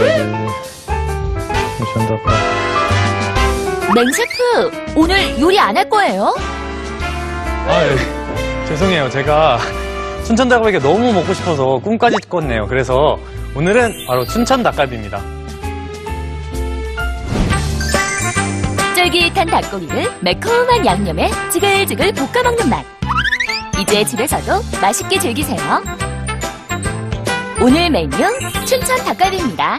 춘천 닭갈비. 맹셰프, 오늘 요리 안 할 거예요? 예. 죄송해요. 제가 춘천 닭갈비가 너무 먹고 싶어서 꿈까지 꿨네요. 그래서 오늘은 바로 춘천 닭갈비입니다. 쫄깃한 닭고기를 매콤한 양념에 지글지글 볶아먹는 맛. 이제 집에서도 맛있게 즐기세요. 오늘 메뉴 춘천 닭갈비입니다.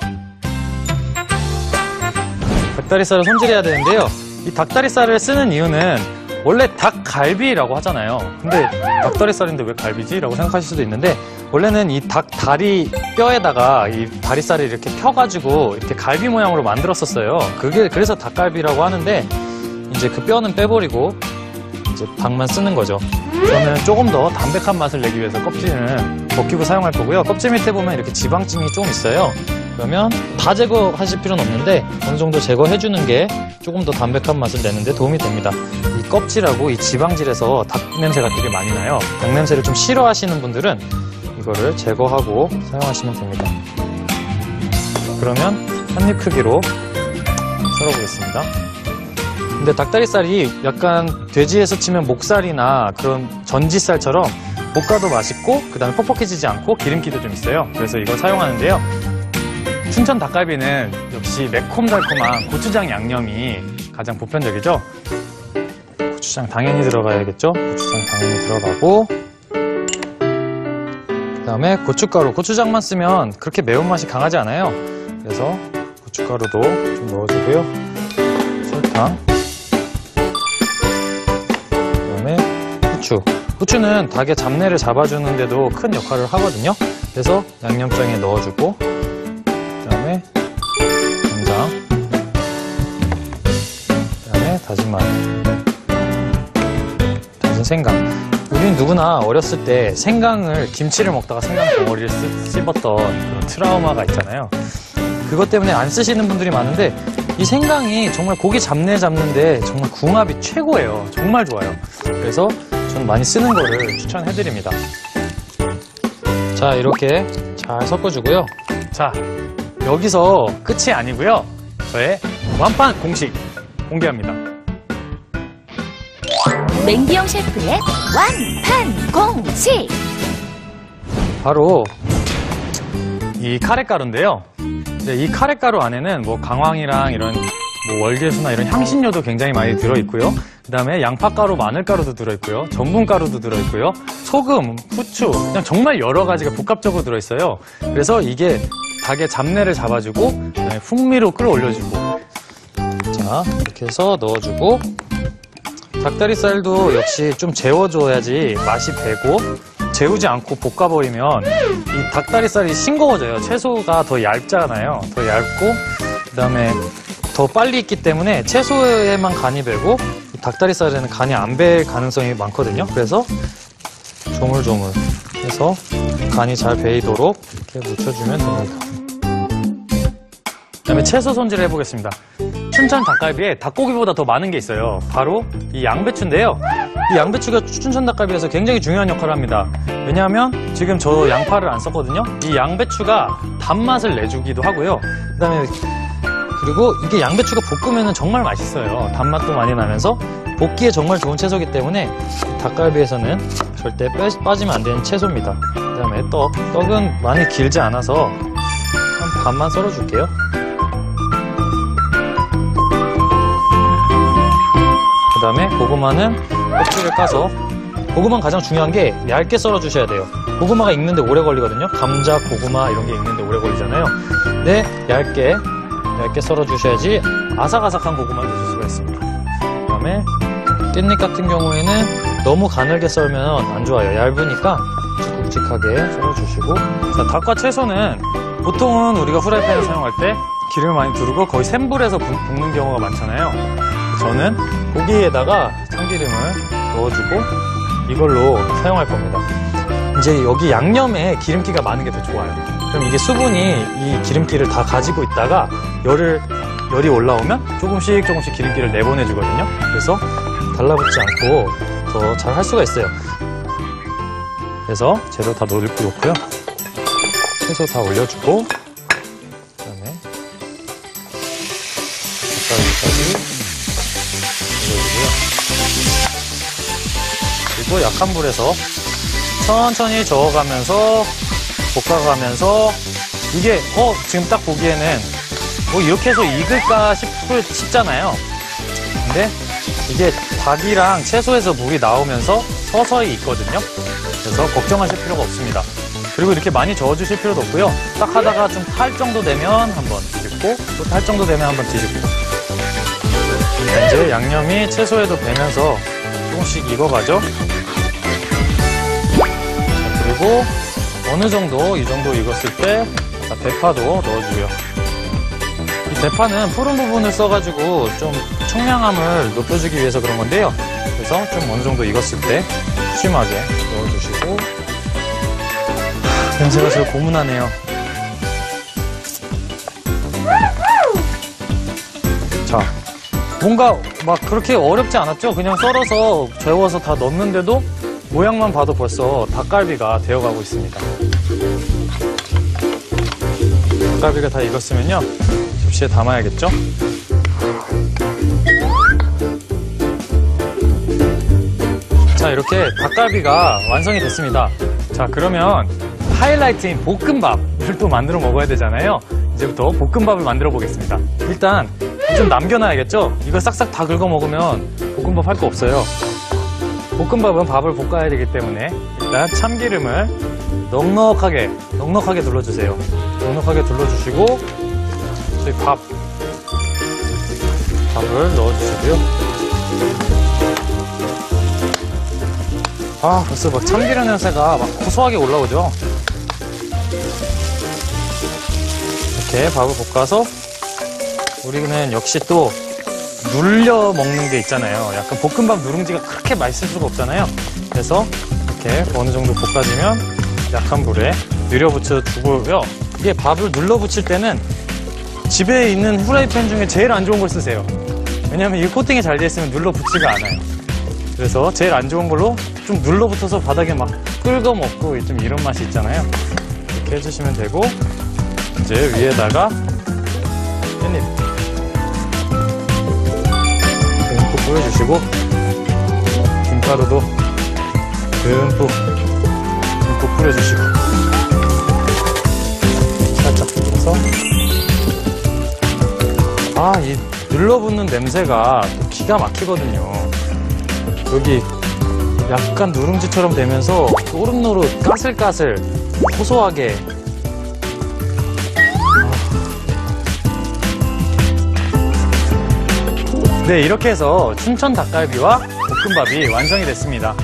닭다리살을 손질해야 되는데요. 이 닭다리살을 쓰는 이유는 원래 닭갈비라고 하잖아요. 근데 닭다리살인데 왜 갈비지? 라고 생각하실 수도 있는데 원래는 이 닭다리 뼈에다가 이 다리살을 이렇게 펴가지고 이렇게 갈비 모양으로 만들었었어요. 그래서 닭갈비라고 하는데 이제 그 뼈는 빼버리고 이제 닭만 쓰는 거죠. 저는 조금 더 담백한 맛을 내기 위해서 껍질은 벗기고 사용할 거고요. 껍질 밑에 보면 이렇게 지방층이 좀 있어요. 그러면 다 제거하실 필요는 없는데 어느 정도 제거해주는 게 조금 더 담백한 맛을 내는데 도움이 됩니다. 이 껍질하고 이 지방질에서 닭 냄새가 되게 많이 나요. 닭 냄새를 좀 싫어하시는 분들은 이거를 제거하고 사용하시면 됩니다. 그러면 한입 크기로 썰어보겠습니다. 근데 닭다리살이 약간 돼지에서 치면 목살이나 그런 전지살처럼 볶아도 맛있고 그 다음에 퍽퍽해지지 않고 기름기도 좀 있어요. 그래서 이걸 사용하는데요. 춘천 닭갈비는 역시 매콤달콤한 고추장 양념이 가장 보편적이죠. 고추장 당연히 들어가야겠죠. 고추장 당연히 들어가고 그 다음에 고춧가루, 고추장만 쓰면 그렇게 매운맛이 강하지 않아요. 그래서 고춧가루도 좀 넣어주고요. 설탕, 그 다음에 후추. 후추는 닭의 잡내를 잡아주는데도 큰 역할을 하거든요. 그래서 양념장에 넣어주고 그 다음에 간장, 그 다음에 다진 마늘, 다진 생강. 우리는 누구나 어렸을 때 생강을, 김치를 먹다가 생강 덩어리를 씹었던 그런 트라우마가 있잖아요. 그것 때문에 안 쓰시는 분들이 많은데 이 생강이 정말 고기 잡내 잡는데 정말 궁합이 최고예요. 정말 좋아요. 그래서 저는 많이 쓰는 거를 추천해드립니다. 자, 이렇게 잘 섞어주고요. 자, 여기서 끝이 아니고요. 저의 완판 공식 공개합니다. 맹기영 셰프의 완판 공식! 바로 이 카레가루인데요. 이 카레가루 안에는 뭐 강황이랑 이런 뭐 월계수나 이런 향신료도 굉장히 많이 들어있고요. 그 다음에 양파가루, 마늘가루도 들어있고요. 전분가루도 들어있고요. 소금, 후추, 그냥 정말 여러 가지가 복합적으로 들어있어요. 그래서 이게 닭의 잡내를 잡아주고 풍미로 끌어올려주고. 자, 이렇게 해서 넣어주고 닭다리살도 역시 좀 재워줘야지 맛이 배고 재우지 않고 볶아버리면 이 닭다리살이 싱거워져요. 채소가 더 얇잖아요. 더 얇고 그 다음에 더 빨리 익기 때문에 채소에만 간이 배고 이 닭다리살에는 간이 안 배 가능성이 많거든요. 그래서 조물조물 해서 간이 잘 배이도록 이렇게 묻혀주면 됩니다. 그 다음에 채소 손질을 해보겠습니다. 춘천 닭갈비에 닭고기보다 더 많은 게 있어요. 바로 이 양배추인데요. 이 양배추가 춘천 닭갈비에서 굉장히 중요한 역할을 합니다. 왜냐하면 지금 저 양파를 안 썼거든요. 이 양배추가 단맛을 내주기도 하고요. 그리고 이게 양배추가 볶으면 정말 맛있어요. 단맛도 많이 나면서 볶기에 정말 좋은 채소이기 때문에 닭갈비에서는 절대 빠지면 안 되는 채소입니다. 그 다음에 떡은 많이 길지 않아서 한 반만 썰어줄게요. 그 다음에 고구마는 껍질을 까서, 고구마는 가장 중요한 게 얇게 썰어주셔야 돼요. 고구마가 익는데 오래 걸리거든요. 감자, 고구마 이런 게 익는데 오래 걸리잖아요. 근데 얇게 썰어주셔야지 아삭아삭한 고구마를 드실 수가 있습니다. 그 다음에 깻잎 같은 경우에는 너무 가늘게 썰면 안 좋아요. 얇으니까 굵직하게 썰어주시고. 자, 닭과 채소는 보통은 우리가 후라이팬을 사용할 때 기름을 많이 두르고 거의 센 불에서 볶는 경우가 많잖아요. 저는 고기에다가 참기름을 넣어주고 이걸로 사용할 겁니다. 이제 여기 양념에 기름기가 많은 게 더 좋아요. 그럼 이게 수분이 이 기름기를 다 가지고 있다가 열이 올라오면 조금씩 기름기를 내보내주거든요. 그래서 달라붙지 않고 더 잘 할 수가 있어요. 그래서 재료 다 넣고요. 채소 다 올려주고, 그다음에 그리고 약한 불에서 천천히 저어가면서 볶아가면서 이게 지금 딱 보기에는 이렇게 해서 익을까 싶잖아요. 근데 이게 닭이랑 채소에서 물이 나오면서 서서히 익거든요. 그래서 걱정하실 필요가 없습니다. 그리고 이렇게 많이 저어주실 필요도 없고요. 딱 하다가 좀 탈 정도 되면 한번 뒤집고 또 탈 정도 되면 한번 뒤집고. 이제 양념이 채소에도 배면서 조금씩 익어가죠. 그리고 어느 정도 이 정도 익었을 때 대파도 넣어주고요. 이 대파는 푸른 부분을 써가지고 좀 청량함을 높여주기 위해서 그런 건데요. 그래서 좀 어느 정도 익었을 때 푸짐하게 넣어주시고. 냄새가 제일 고문하네요. 자, 뭔가 막 그렇게 어렵지 않았죠? 그냥 썰어서 재워서 다 넣는데도 모양만 봐도 벌써 닭갈비가 되어가고 있습니다. 닭갈비가 다 익었으면요, 접시에 담아야겠죠? 자, 이렇게 닭갈비가 완성이 됐습니다. 자, 그러면 하이라이트인 볶음밥을 또 만들어 먹어야 되잖아요. 이제부터 볶음밥을 만들어 보겠습니다. 일단 좀 남겨놔야겠죠? 이거 싹싹 다 긁어 먹으면 볶음밥 할 거 없어요. 볶음밥은 밥을 볶아야 되기 때문에 일단 참기름을 넉넉하게 둘러주세요. 넉넉하게 둘러주시고 저희 밥을 넣어주시고요. 벌써 막 참기름 냄새가 막 고소하게 올라오죠? 이렇게 밥을 볶아서 우리는 역시 또 눌려 먹는 게 있잖아요. 약간 볶음밥 누룽지가 그렇게 맛있을 수가 없잖아요. 그래서 이렇게 어느 정도 볶아지면 약한 불에 늘려붙여 두고요. 이게 밥을 눌러 붙일 때는 집에 있는 후라이팬 중에 제일 안 좋은 걸 쓰세요. 왜냐면 이 코팅이 잘 돼 있으면 눌러 붙지가 않아요. 그래서 제일 안 좋은 걸로 좀 눌러 붙어서 바닥에 막 끓여 먹고 좀 이런 맛이 있잖아요. 이렇게 해주시면 되고, 이제 위에다가 깻잎 듬뿍 뿌려주시고, 김가루도 듬뿍 뿌려주시고, 살짝 뿌려서, 이 눌러붙는 냄새가 또 기가 막히거든요. 여기 약간 누룽지처럼 되면서 노릇노릇 까슬까슬 고소하게. 네, 이렇게 해서 춘천 닭갈비와 볶음밥이 완성이 됐습니다.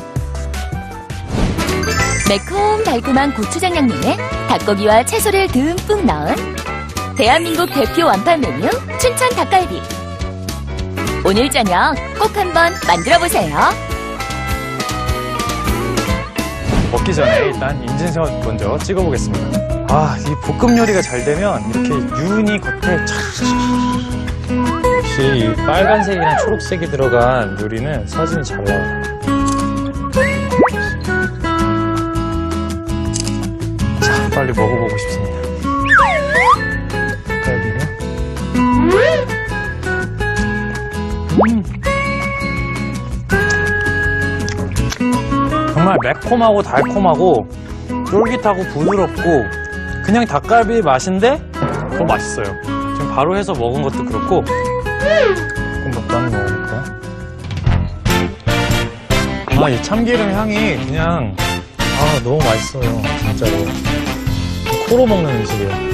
매콤 달콤한 고추장 양념에 닭고기와 채소를 듬뿍 넣은 대한민국 대표 완판 메뉴 춘천 닭갈비. 오늘 저녁 꼭 한번 만들어보세요. 먹기 전에 일단 인증샷 먼저 찍어보겠습니다. 이 볶음 요리가 잘 되면 이렇게 윤이 겉에 역시 이 빨간색이랑 초록색이 들어간 요리는 사진이 잘 나와요. 자, 빨리 먹어보고 싶습니다. 정말 매콤하고 달콤하고 쫄깃하고 부드럽고 그냥 닭갈비 맛인데 더 맛있어요. 지금 바로 해서 먹은 것도 그렇고. 볶음밥도 한번 먹어볼까요? 이 참기름 향이 그냥 너무 맛있어요. 진짜로 코로 먹는 음식이에요.